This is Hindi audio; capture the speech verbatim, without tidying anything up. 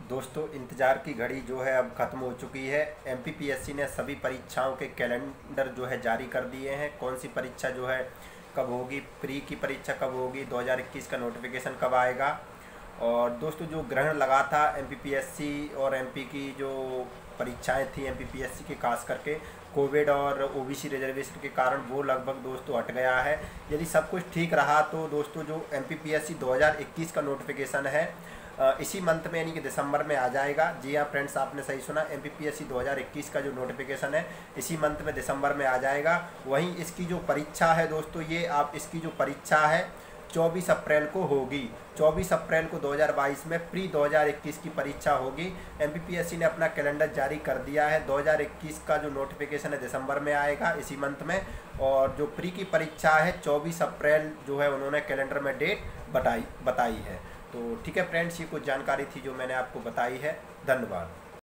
दोस्तों इंतज़ार की घड़ी जो है अब ख़त्म हो चुकी है। एमपीपीएससी ने सभी परीक्षाओं के कैलेंडर जो है जारी कर दिए हैं। कौन सी परीक्षा जो है कब होगी, प्री की परीक्षा कब होगी, दो हज़ार इक्कीस का नोटिफिकेशन कब आएगा। और दोस्तों जो ग्रहण लगा था एमपीपीएससी और एमपी की जो परीक्षाएं थी एमपीपीएससी की, खास करके कोविड और ओबीसी रिजर्वेशन के कारण, वो लगभग दोस्तों हट गया है। यदि सब कुछ ठीक रहा तो दोस्तों जो एमपीपीएससी दो हज़ार इक्कीस का नोटिफिकेशन है इसी मंथ में यानी कि दिसंबर में आ जाएगा। जी हाँ फ्रेंड्स, आपने सही सुना, एमपीपीएससी दो हज़ार इक्कीस का जो नोटिफिकेशन है इसी मंथ में दिसंबर में आ जाएगा। वहीं इसकी जो परीक्षा है दोस्तों, ये आप इसकी जो परीक्षा है चौबीस अप्रैल को होगी। चौबीस अप्रैल को दो हज़ार बाईस में प्री दो हज़ार इक्कीस की परीक्षा होगी। एमपीपीएससी ने अपना कैलेंडर जारी कर दिया है। दो हज़ार इक्कीस का जो नोटिफिकेशन है दिसंबर में आएगा इसी मंथ में, और जो प्री की परीक्षा है चौबीस अप्रैल जो है उन्होंने कैलेंडर में डेट बताई बताई है। तो ठीक है फ्रेंड्स, ये कुछ जानकारी थी जो मैंने आपको बताई है। धन्यवाद।